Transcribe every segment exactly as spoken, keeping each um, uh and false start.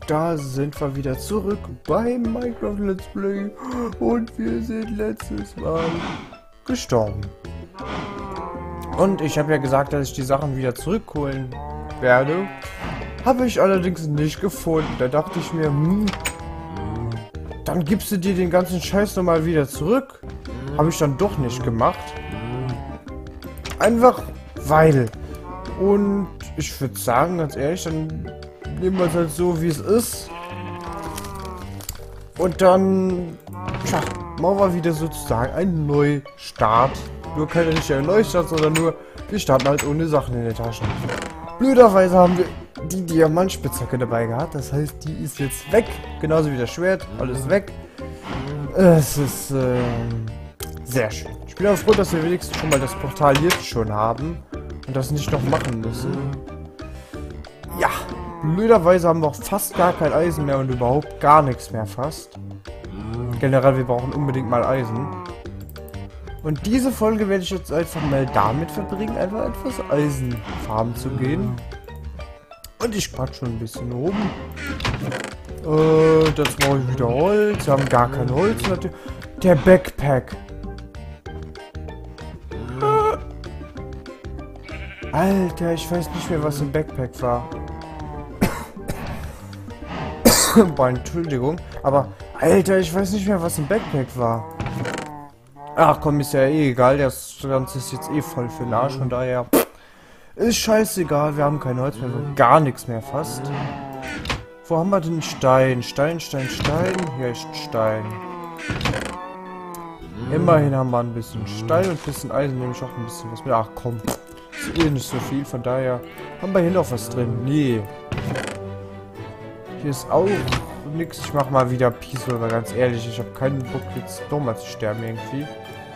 da sind wir wieder zurück bei Minecraft Let's Play und wir sind letztes Mal gestorben. Und ich habe ja gesagt, dass ich die Sachen wieder zurückholen werde. Habe ich allerdings nicht gefunden. Da dachte ich mir, hm, dann gibst du dir den ganzen Scheiß nochmal wieder zurück. Habe ich dann doch nicht gemacht. Einfach weil. Und ich würde sagen, ganz ehrlich, dann nehmen wir es halt so, wie es ist. Und dann, tja, machen wir wieder sozusagen einen Neustart. Nur keine richtige Neustart, sondern nur, wir starten halt ohne Sachen in den Taschen. Blöderweise haben wir die Diamantspitzhacke dabei gehabt. Das heißt, die ist jetzt weg. Genauso wie das Schwert. Alles weg. Es ist äh, sehr schön. Ich bin auch froh, dass wir wenigstens schon mal das Portal jetzt schon haben. Und das nicht noch machen müssen. Ja. Blöderweise haben wir auch fast gar kein Eisen mehr und überhaupt gar nichts mehr fast. Generell, wir brauchen unbedingt mal Eisen. Und diese Folge werde ich jetzt einfach mal damit verbringen, einfach etwas Eisen farmen zu gehen. Und ich quatsch schon ein bisschen rum. Äh, jetzt brauche ich wieder Holz. Wir haben gar kein Holz. Der Backpack. Alter, ich weiß nicht mehr, was im Backpack war. Boah, Entschuldigung. Aber, Alter, ich weiß nicht mehr, was im Backpack war. Ach komm, ist ja eh egal. Das Ganze ist jetzt eh voll für den Arsch. Von daher ist scheißegal. Wir haben kein Holz mehr. Gar nichts mehr fast. Wo haben wir denn Stein? Stein, Stein, Stein. Hier ist Stein. Immerhin haben wir ein bisschen Stein und ein bisschen Eisen. Nehme ich auch ein bisschen was mit. Ach komm. Ist eh nicht so viel. Von daher haben wir hier noch was drin. Nee. Hier ist auch nix. Ich mach mal wieder Peaceful, aber ganz ehrlich, ich habe keinen Bock jetzt nochmal zu sterben irgendwie.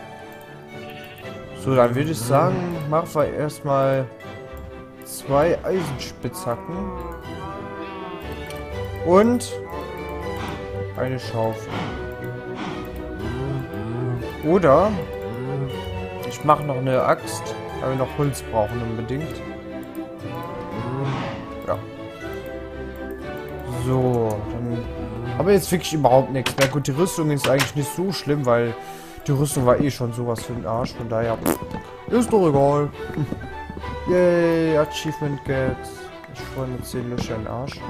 So, dann würde ich sagen, machen wir erstmal zwei Eisenspitzhacken und eine Schaufel. Oder ich mache noch eine Axt, weil wir noch Holz brauchen unbedingt. Ja. So, dann aber jetzt wirklich überhaupt nichts mehr. Gut, die Rüstung ist eigentlich nicht so schlimm, weil die Rüstung war eh schon sowas für den Arsch. Von daher ist doch egal. Yay, Achievement get. Ich freue mich zehn Löcher in den Arsch.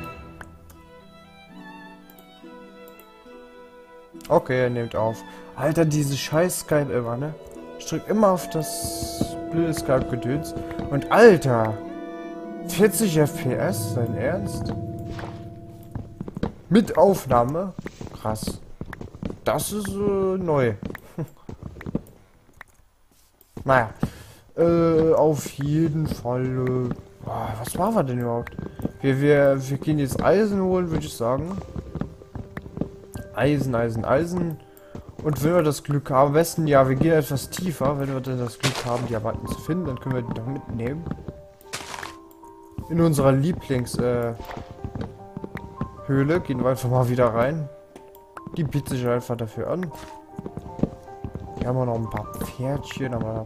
Okay, er nimmt auf. Alter, diese scheiß Skype immer, ne? Ich drück immer auf das blöde Skype-Gedöns. Und Alter! vierzig F P S? Dein Ernst? Mit Aufnahme? Krass. Das ist äh, neu. Naja. Äh, auf jeden Fall. Äh, boah, was machen wir denn überhaupt? Wir, wir, wir gehen jetzt Eisen holen, würde ich sagen. Eisen, Eisen, Eisen. Und wenn wir das Glück haben, am besten, ja, wir gehen etwas tiefer. Wenn wir dann das Glück haben, Diamanten zu finden, dann können wir die doch mitnehmen. In unserer Lieblings, äh, Höhle. Gehen wir einfach mal wieder rein. Die bietet sich einfach dafür an. Hier haben wir noch ein paar Pferdchen, aber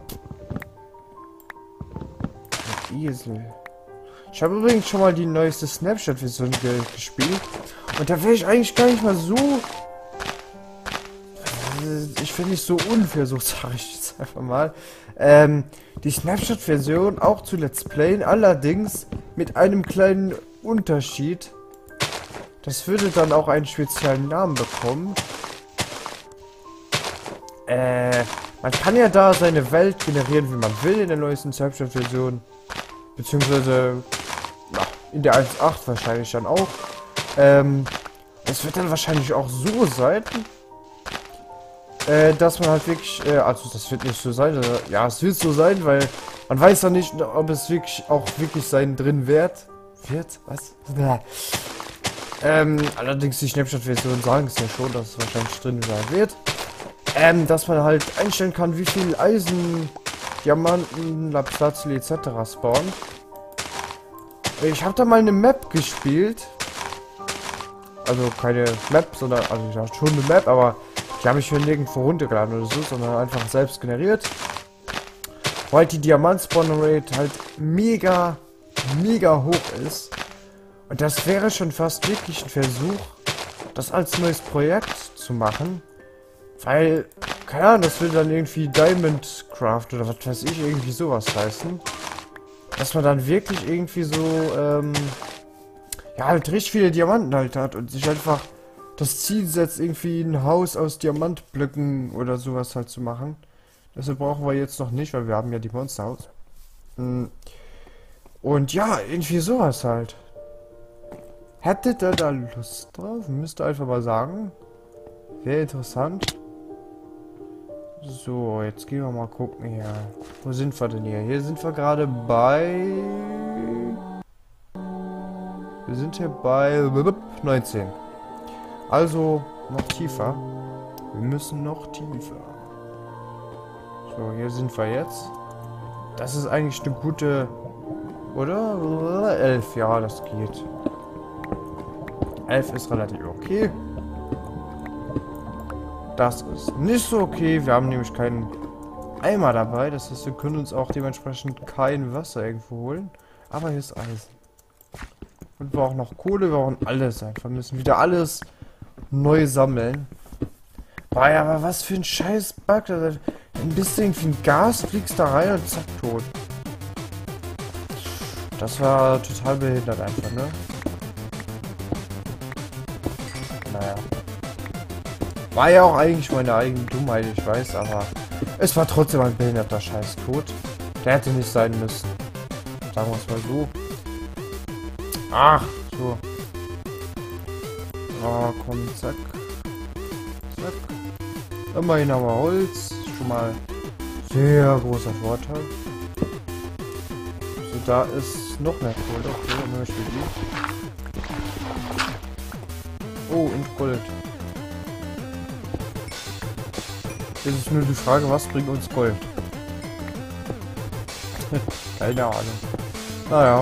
ein Esel. Ich habe übrigens schon mal die neueste Snapchat-Version ge gespielt. Und da wäre ich eigentlich gar nicht mal so... Ich finde nicht so unfair, so sage ich jetzt einfach mal. Ähm, die Snapchat-Version auch zu Let's Playen, allerdings mit einem kleinen Unterschied. Das würde dann auch einen speziellen Namen bekommen. Äh, man kann ja da seine Welt generieren, wie man will in der neuesten Snapchat-Version. Beziehungsweise, ja, in der eins Punkt acht wahrscheinlich dann auch. Ähm, es wird dann wahrscheinlich auch so sein, äh, dass man halt wirklich, äh, also das wird nicht so sein, also, ja, es wird so sein, weil man weiß ja nicht, ob es wirklich auch wirklich sein drin wird. Wird? Was? Ähm, allerdings die Snapchat-Version sagen es ja schon, dass es wahrscheinlich drin sein wird. Ähm, dass man halt einstellen kann, wie viel Eisen, Diamanten, Lapizlazuli et cetera spawnt. Ich habe da mal eine Map gespielt. Also keine Map, sondern, also ich habe schon eine Map, aber die habe ich hier nirgendwo runtergeladen oder so, sondern einfach selbst generiert. Weil die Diamant-Spawn-Rate halt mega, mega hoch ist. Und das wäre schon fast wirklich ein Versuch, das als neues Projekt zu machen. Weil, keine Ahnung, das will dann irgendwie Diamond Craft oder was weiß ich, irgendwie sowas heißen. Dass man dann wirklich irgendwie so, ähm, ja, halt richtig viele Diamanten halt hat und sich einfach das Ziel setzt, irgendwie ein Haus aus Diamantblöcken oder sowas halt zu machen. Das brauchen wir jetzt noch nicht, weil wir haben ja die Monsterhaus. Und ja, irgendwie sowas halt. Hättet ihr da Lust drauf? Müsst ihr einfach mal sagen. Wäre interessant. So, jetzt gehen wir mal gucken hier. Wo sind wir denn hier? Hier sind wir gerade bei... Wir sind hier bei neunzehn. Also noch tiefer. Wir müssen noch tiefer. So, hier sind wir jetzt. Das ist eigentlich eine gute... Oder? elf, ja, das geht. elf ist relativ okay. Das ist nicht so okay. Wir haben nämlich keinen Eimer dabei. Das heißt, wir können uns auch dementsprechend kein Wasser irgendwo holen. Aber hier ist Eisen. Und wir brauchen noch Kohle. Wir brauchen alles einfach. Wir müssen wieder alles neu sammeln. Boah, ja, aber was für ein scheiß Bug. Dann bist du irgendwie ein Gas, fliegst da rein und zack, tot. Das war total behindert einfach, ne? Naja. War ja auch eigentlich meine eigene Dummheit, ich weiß, aber es war trotzdem ein behinderter Scheiß-Tod. Der hätte nicht sein müssen. Sagen wir es mal so. Ach, so. Oh, komm, zack. Zack. Immerhin haben wir Holz. Schon mal sehr großer Vorteil. So, da ist noch mehr Kohle. Okay, dann möchte ich die. Oh, und Gold. Jetzt ist nur die Frage, was bringt uns Gold? Keine Ahnung. Naja.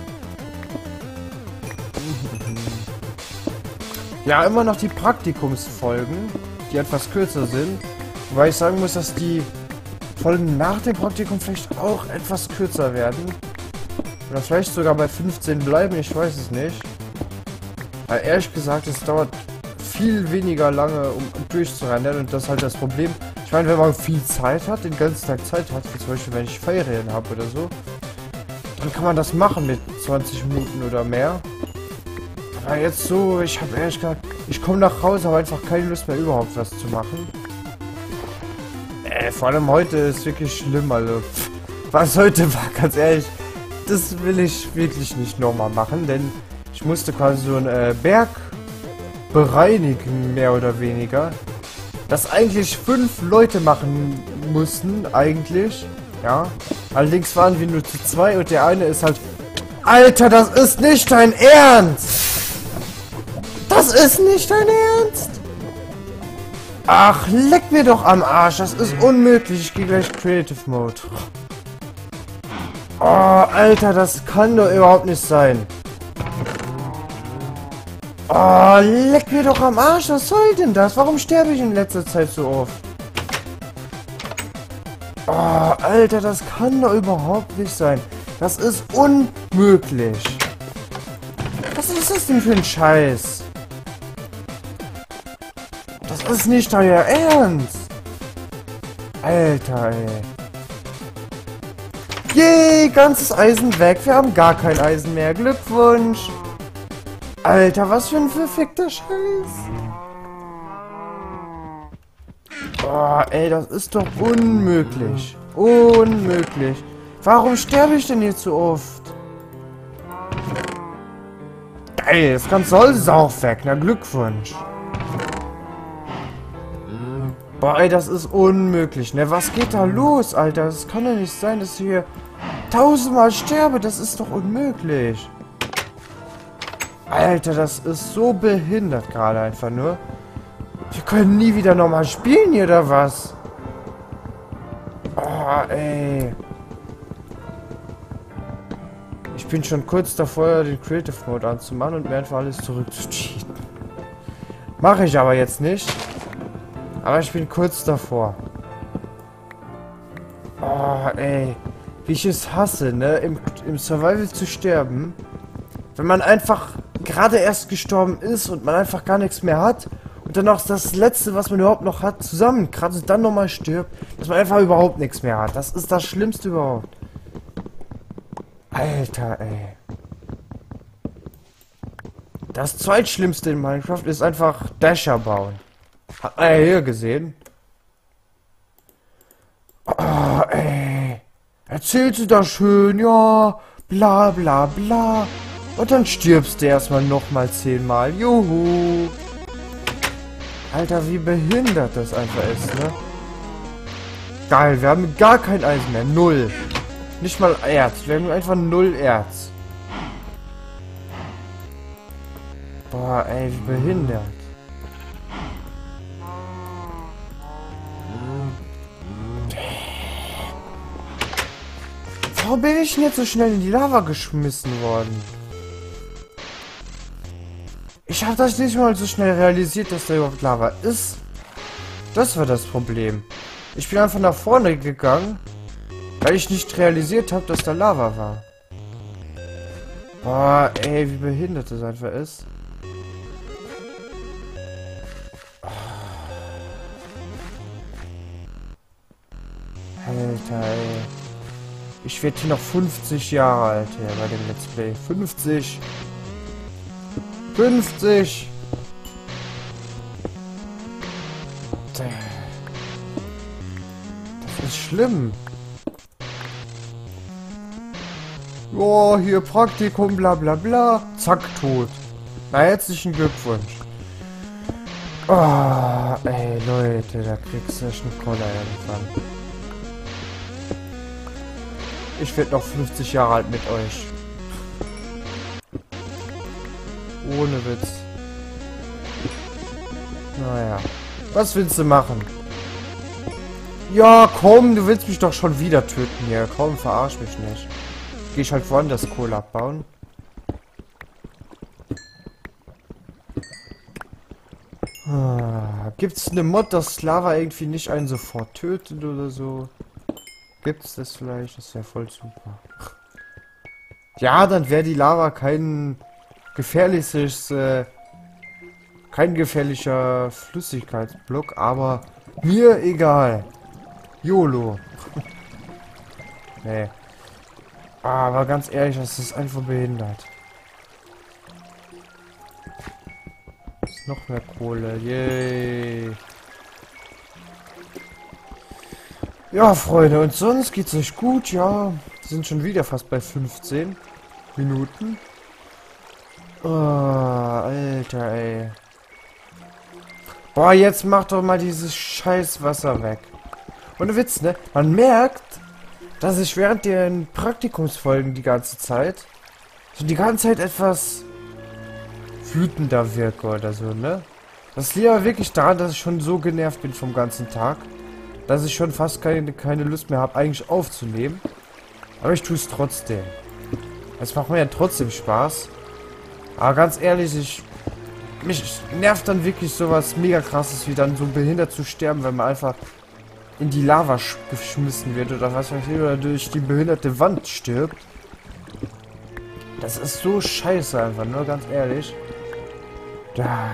Ja, immer noch die Praktikumsfolgen, die etwas kürzer sind. Wobei ich sagen muss, dass die Folgen nach dem Praktikum vielleicht auch etwas kürzer werden. Oder vielleicht sogar bei fünfzehn bleiben, ich weiß es nicht. Weil ehrlich gesagt, es dauert viel weniger lange, um durchzurennen, und das ist halt das Problem. Ich meine, wenn man viel Zeit hat, den ganzen Tag Zeit hat, wie zum Beispiel wenn ich Ferien habe oder so, dann kann man das machen mit zwanzig Minuten oder mehr. Aber jetzt so, ich habe ehrlich gesagt, ich komme nach Hause, habe einfach keine Lust mehr überhaupt was zu machen. Äh, vor allem heute ist wirklich schlimm, also pff, was heute war, ganz ehrlich, das will ich wirklich nicht nochmal machen, denn ich musste quasi so einen äh, Berg bereinigen, mehr oder weniger. Das eigentlich fünf Leute machen mussten, eigentlich. Ja. Allerdings waren wir nur zu zwei und der eine ist halt... Alter, das ist nicht dein Ernst! Das ist nicht dein Ernst! Ach, leck mir doch am Arsch, das ist unmöglich. Ich gehe gleich Creative Mode. Oh, Alter, das kann doch überhaupt nicht sein. Oh, leck mir doch am Arsch, was soll denn das? Warum sterbe ich in letzter Zeit so oft? Oh, Alter, das kann doch überhaupt nicht sein. Das ist unmöglich. Was ist das denn für ein Scheiß? Das ist nicht euer Ernst. Alter, ey. Yay, ganzes Eisen weg. Wir haben gar kein Eisen mehr. Glückwunsch. Alter, was für ein verfickter Scheiß. Oh, ey, das ist doch unmöglich. Unmöglich. Warum sterbe ich denn jetzt so oft? Ey, das ganze Holz ist auch weg. Na, Glückwunsch. Boah, ey, das ist unmöglich, ne? Was geht da los, Alter? Das kann doch nicht sein, dass ich hier tausendmal sterbe. Das ist doch unmöglich. Alter, das ist so behindert gerade einfach nur. Wir können nie wieder nochmal spielen hier, oder was? Oh, ey. Ich bin schon kurz davor, den Creative Mode anzumachen und mir einfach alles zurückzuziehen. Mache ich aber jetzt nicht. Aber ich bin kurz davor. Oh, ey. Wie ich es hasse, ne? Im, im Survival zu sterben. Wenn man einfach gerade erst gestorben ist und man einfach gar nichts mehr hat und dann auch das Letzte, was man überhaupt noch hat, zusammenkratzt und dann nochmal stirbt, dass man einfach überhaupt nichts mehr hat. Das ist das Schlimmste überhaupt. Alter, ey. Das zweitschlimmste in Minecraft ist einfach Dächer bauen. Hat man ja hier gesehen. Oh, ey. Erzählst du das schön, ja, bla bla bla. Und dann stirbst du erstmal nochmal zehnmal. Juhu. Alter, wie behindert das einfach ist, ne? Geil, wir haben gar kein Eis mehr. Null. Nicht mal Erz. Wir haben einfach null Erz. Boah, ey, wie behindert. Warum bin ich denn jetzt so schnell in die Lava geschmissen worden? Ich habe das nicht mal so schnell realisiert, dass da überhaupt Lava ist. Das war das Problem. Ich bin einfach nach vorne gegangen, weil ich nicht realisiert habe, dass da Lava war. Boah, ey, wie behindert das einfach ist. Alter, ey. Ich werde hier noch fünfzig Jahre alt hier bei dem Let's Play. fünfzig. fünfzig. Das ist schlimm. Oh, hier Praktikum, bla bla bla. Zack, tot. Na, herzlichen Glückwunsch. Oh, ey, Leute, da kriegst du schon Koller irgendwann. Ich werde noch fünfzig Jahre alt mit euch. Ohne Witz. Naja. Was willst du machen? Ja, komm, du willst mich doch schon wieder töten hier. Komm, verarsch mich nicht. Geh ich halt woanders Kohle abbauen. Ah, gibt's eine Mod, dass Lava irgendwie nicht einen sofort tötet oder so? Gibt's das vielleicht? Das wäre voll super. Ja, dann wäre die Lava kein gefährliches, äh, kein gefährlicher Flüssigkeitsblock, aber mir egal. YOLO. Nee. Aber ganz ehrlich, das ist einfach behindert. Ist noch mehr Kohle. Yay. Ja, Freunde, und sonst geht's euch gut, ja. Wir sind schon wieder fast bei fünfzehn Minuten. Oh, Alter, ey. Boah, jetzt macht doch mal dieses scheiß Wasser weg. Ohne Witz, ne? Man merkt, dass ich während den Praktikumsfolgen die ganze Zeit so die ganze Zeit etwas wütender wirke oder so, ne? Das liegt aber wirklich daran, dass ich schon so genervt bin vom ganzen Tag, dass ich schon fast keine, keine Lust mehr habe, eigentlich aufzunehmen. Aber ich tue es trotzdem. Es macht mir ja trotzdem Spaß. Aber ganz ehrlich, ich mich nervt dann wirklich sowas mega krasses, wie dann so behindert zu sterben, wenn man einfach in die Lava geschmissen wird oder was weiß ich, oder durch die behinderte Wand stirbt. Das ist so scheiße einfach, nur ganz ehrlich. Da.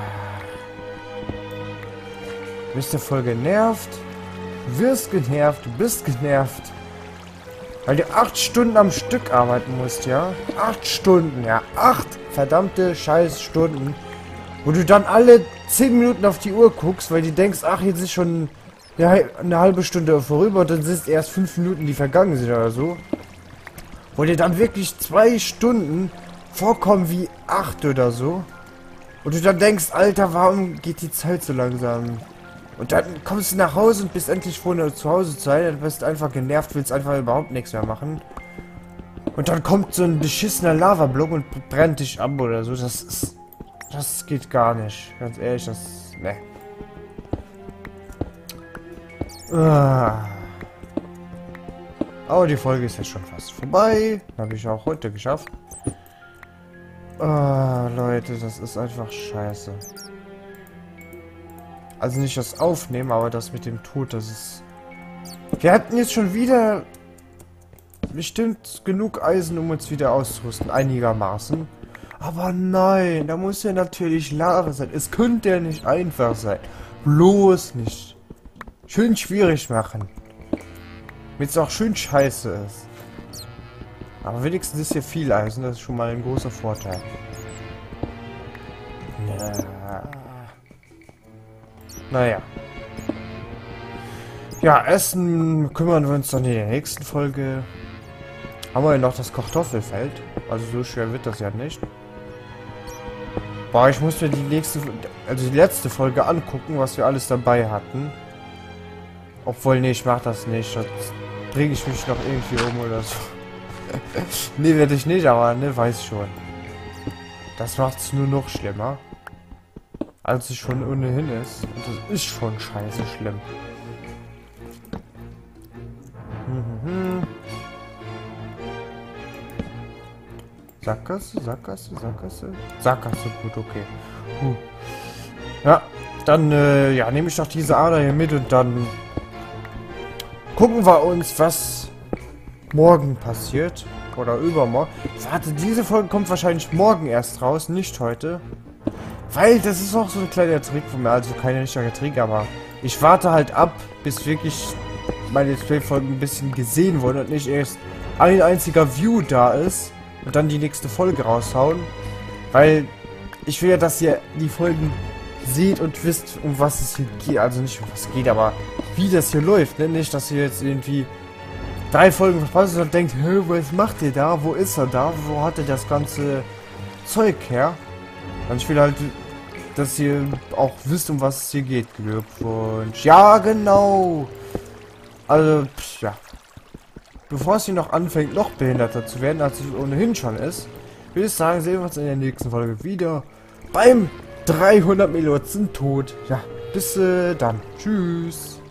Bist du voll genervt? Du wirst genervt, du bist genervt. Weil du acht Stunden am Stück arbeiten musst, ja? Acht Stunden, ja. Acht verdammte scheiß Stunden. Wo du dann alle zehn Minuten auf die Uhr guckst, weil du denkst, ach, jetzt ist schon eine halbe Stunde vorüber und dann sind es erst fünf Minuten, die vergangen sind oder so. Wo dir dann wirklich zwei Stunden vorkommen wie acht oder so. Und du dann denkst, Alter, warum geht die Zeit so langsam? Und dann kommst du nach Hause und bist endlich froh, zu Hause zu sein. Dann bist du einfach genervt, willst einfach überhaupt nichts mehr machen. Und dann kommt so ein beschissener Lavablock und brennt dich ab oder so. Das ist... Das geht gar nicht. Ganz ehrlich, das... Ne. Ah. Aber die Folge ist jetzt schon fast vorbei. Habe ich auch heute geschafft. Ah, Leute, das ist einfach scheiße. Also nicht das Aufnehmen, aber das mit dem Tod, das ist... Wir hatten jetzt schon wieder bestimmt genug Eisen, um uns wieder auszurüsten. Einigermaßen. Aber nein, da muss ja natürlich Lava sein. Es könnte ja nicht einfach sein. Bloß nicht. Schön schwierig machen. Damit es auch schön scheiße ist. Aber wenigstens ist hier viel Eisen. Das ist schon mal ein großer Vorteil. Ja. Naja. Ja, Essen kümmern wir uns dann in der nächsten Folge. Haben wir ja noch das Kartoffelfeld. Also so schwer wird das ja nicht. Boah, ich muss mir die nächste, also die letzte Folge angucken, was wir alles dabei hatten. Obwohl, nee, ich mach das nicht. Das bringe ich mich noch irgendwie um oder so. Nee, werde ich nicht, aber ne, weiß schon. Das macht es nur noch schlimmer. Als es schon ohnehin ist. Und das ist schon scheiße schlimm. Mhm. Sackgasse, Sackgasse, Sackgasse. Sackgasse, gut, okay. Huh. Ja, dann äh, ja, nehme ich doch diese Ader hier mit und dann gucken wir uns, was morgen passiert. Oder übermorgen. Warte, diese Folge kommt wahrscheinlich morgen erst raus, nicht heute. Weil das ist auch so ein kleiner Trick von mir. Also kein richtiger Trick, aber ich warte halt ab, bis wirklich meine Let's Play-Folgen ein bisschen gesehen wurden und nicht erst ein einziger View da ist und dann die nächste Folge raushauen. Weil ich will ja, dass ihr die Folgen seht und wisst, um was es hier geht. Also nicht um was es geht, aber wie das hier läuft. Ne? Nicht, dass ihr jetzt irgendwie drei Folgen verpasst und denkt, hä, was macht ihr da? Wo ist er da? Wo hat er das ganze Zeug her? Und ich will halt, dass ihr auch wisst, um was es hier geht. Glückwunsch. Ja, genau. Also, pff, ja. Bevor es hier noch anfängt, noch behinderter zu werden, als es ohnehin schon ist, würde ich sagen, sehen wir uns in der nächsten Folge wieder beim dreihundert Millionen tot. Ja, bis äh, dann. Tschüss.